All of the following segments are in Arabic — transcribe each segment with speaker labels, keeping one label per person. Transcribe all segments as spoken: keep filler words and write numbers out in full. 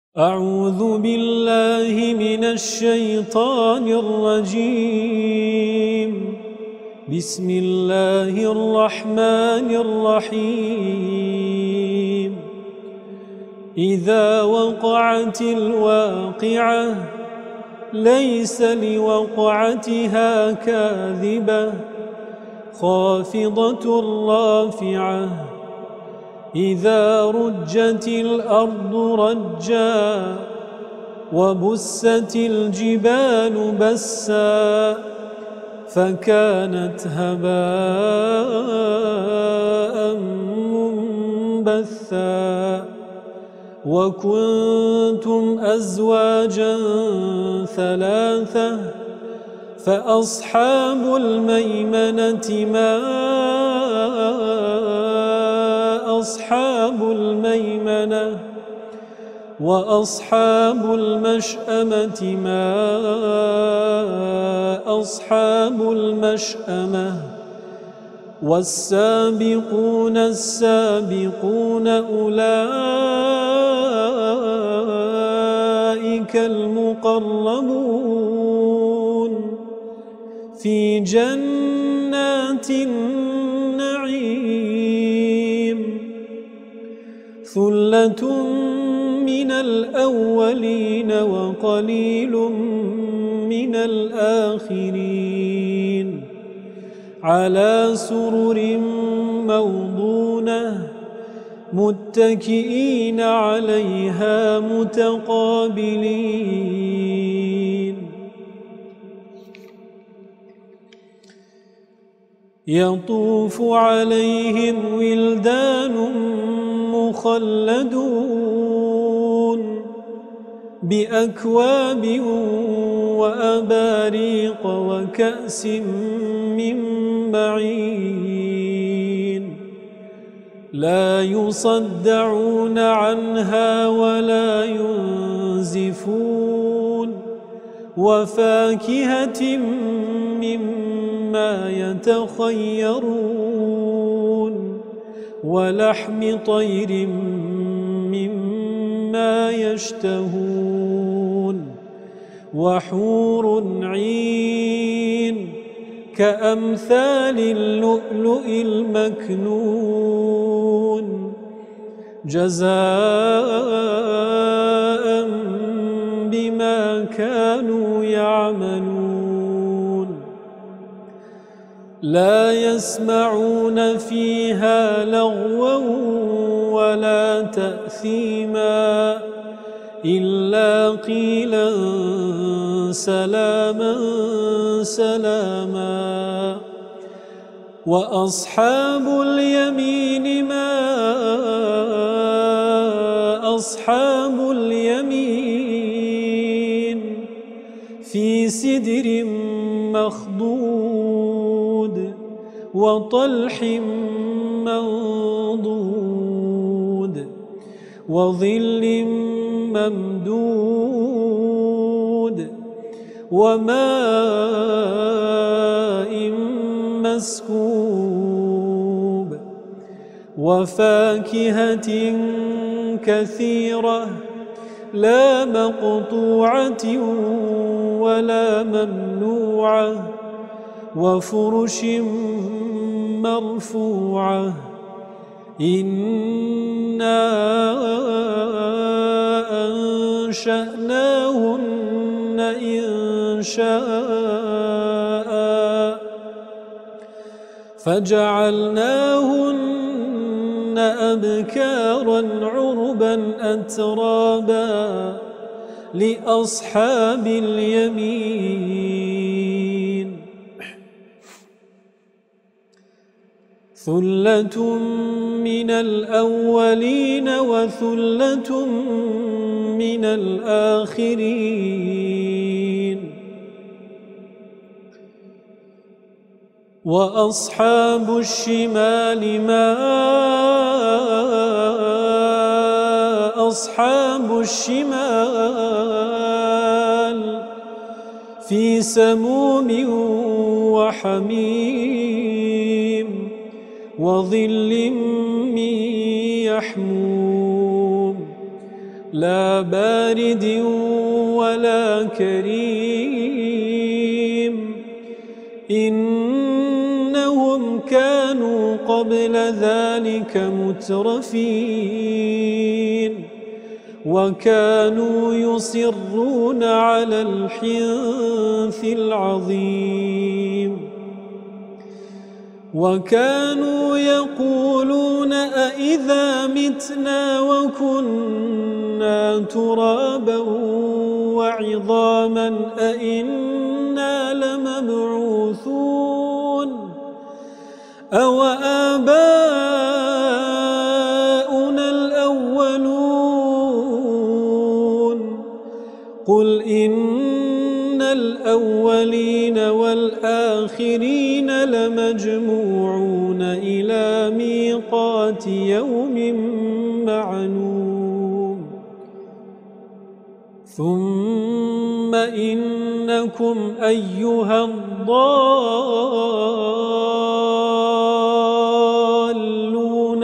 Speaker 1: أعوذ بالله من الشيطان الرجيم. بسم الله الرحمن الرحيم. إذا وقعت الواقعة ليس لوقعتها كاذبة خافضة رافعة إذا رجت الأرض رجا وبست الجبال بسا فكانت هباء منبثا وكنتم أزواجا ثلاثة فأصحاب الميمنة ما أصحاب الميمنة وأصحاب المشأمة ما أصحاب المشأمة والسابقون السابقون أولئك المقربون في جنات النعيم ثلة من الأولين وقليل من الآخرين على سرر موضونة متكئين عليها متقابلين يطوف عليهم ولدان مخلدون بأكواب وأباريق وكأس من معين لا يصدعون عنها ولا ينزفون وفاكهة مما يتخيرون ولحم طير مما يشتهون وحور عين كأمثال اللؤلؤ المكنون جزاء بما كانوا يعملون لا يسمعون فيها لغوا ولا تأثيما إلا قيلا سلاما سلاما وأصحاب اليمين ما أصحاب اليمين في سدر مخضود وطلح منضود وظل ممدود وماء مسكوب وفاكهة كثيرة لا مقطوعة ولا ممنوعة وفرش مرفوعة إنا أنشأناهن إنشاء فجعلناهن أبكارا عربا أترابا لأصحاب اليمين ثلة من الأولين وثلة من الآخرين وأصحاب الشمال ما أصحاب الشمال في سموم وحميم وظل من يحموم لا بارد ولا كريم إنهم كانوا قبل ذلك مترفين وكانوا يصرون على الحنث العظيم وكانوا يقولون أئذا متنا وكنا ترابا وعظاما أئنا لمبعوثون أو آباؤنا الأولون قل إن الأولين والآخرين لمجموعون إلى ميقات يوم معلوم ثم إنكم أيها الضالون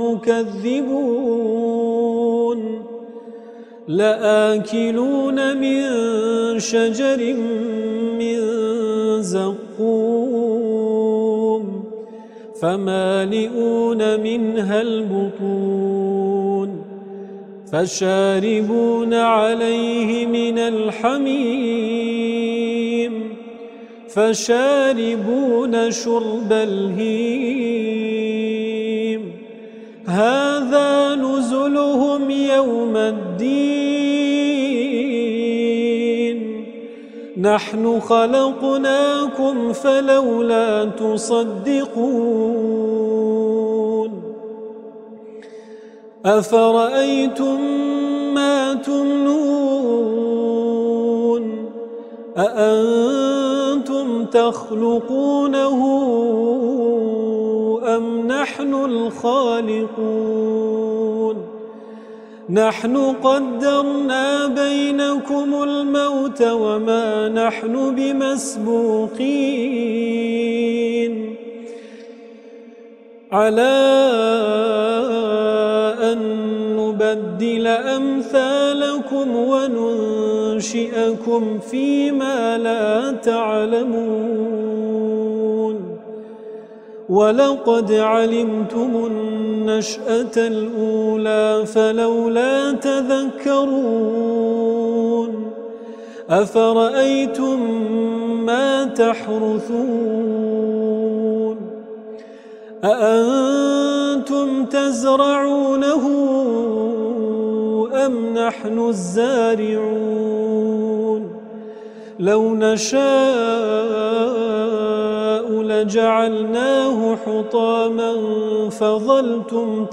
Speaker 1: المكذبون لآكلون من شجر من زقوم فمالئون منها البطون فشاربون عليه من الحميم فشاربون شرب الهيم هذا نزلهم يوم الدين نحن خلقناكم فلولا تصدقون أفرأيتم ما تمنون أأنتم تخلقونه أم نحن الخالقون نحن قدرنا بينكم الموت وما نحن بمسبوقين على أن نبدل أمثالكم وننشئكم فيما لا تعلمون ولقد علمتم النشأة الأولى فلولا تذكرون أفرأيتم ما تحرثون أأنتم تزرعونه أم نحن الزارعون لو نشاء لجعلناه حطاما فظلتم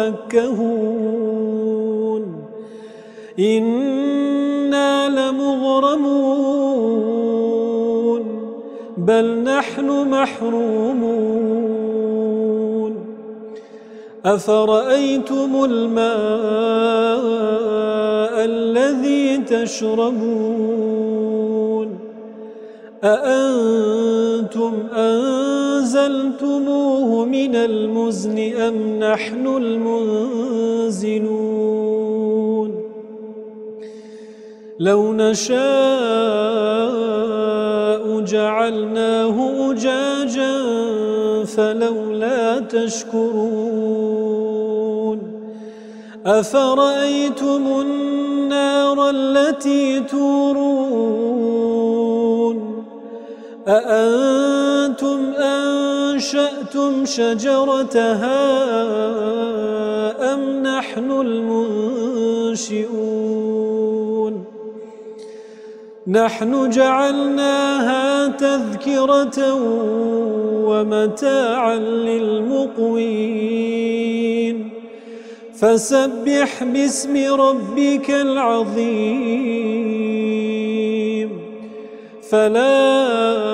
Speaker 1: تفكهون إنا لمغرمون بل نحن محرومون أفرأيتم الماء الذي تشربون أأنتم أنزلتموه من المزن أم نحن المنزلون لو نشاء جعلناه أجاجا فلولا تشكرون أفرأيتم النار التي تورون أأنتم أنشأتم شجرتها أم نحن المنشئون نحن جعلناها تذكرة ومتاعا للمقوين فسبح باسم ربك العظيم فلا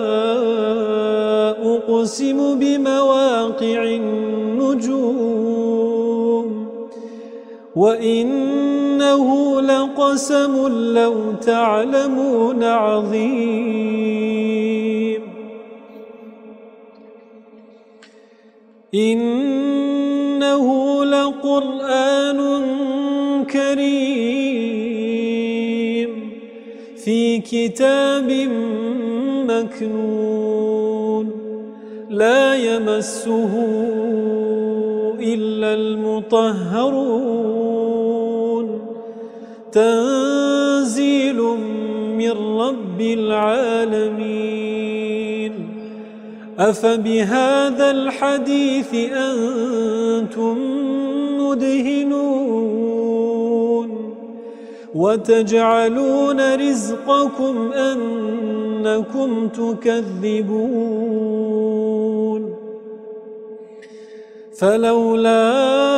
Speaker 1: أقسم بمواقع النجوم وإنه لقسم لو تعلمون عظيم إنه لقرآن كريم في كتاب مكنون لا يمسه إلا المطهرون تنزيل من رب العالمين أفبهذا الحديث أنتم مدهنون وتجعلون رزقكم أنكم تكذبون فلولا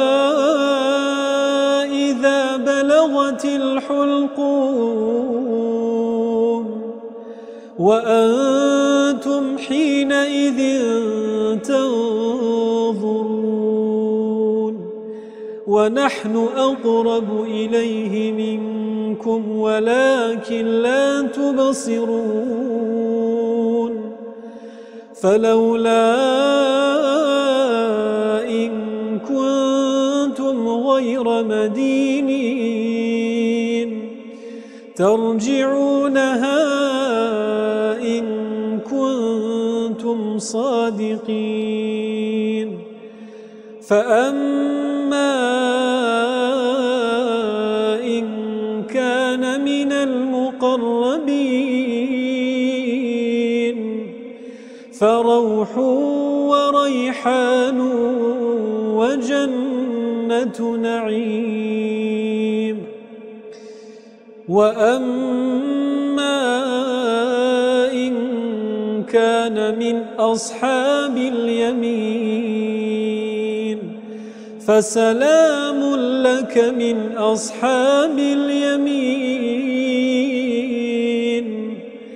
Speaker 1: إذا بلغت الحلقوم وأنتم حينئذ تنظرون ونحن أقرب إليه منكم ولكن لا تبصرون فلولا إن كنتم غير مدينين ترجعونها إن كنتم صادقين فأما إن كان من المقربين فروح وريحان وجنة نعيم وأما إن كان من أصحاب اليمين فسلام لك من أصحاب اليمين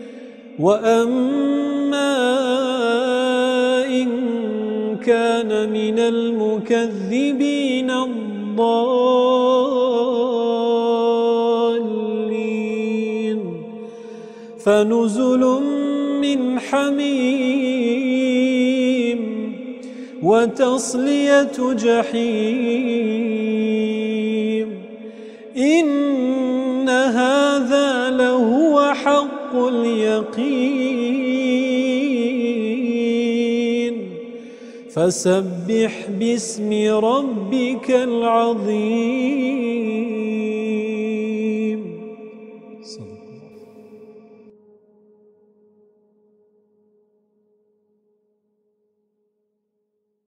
Speaker 1: وأما إن كان من المكذبين الضالين فنزل من حميم وتصلية جحيم إن هذا لهو حق اليقين فسبح باسم ربك العظيم.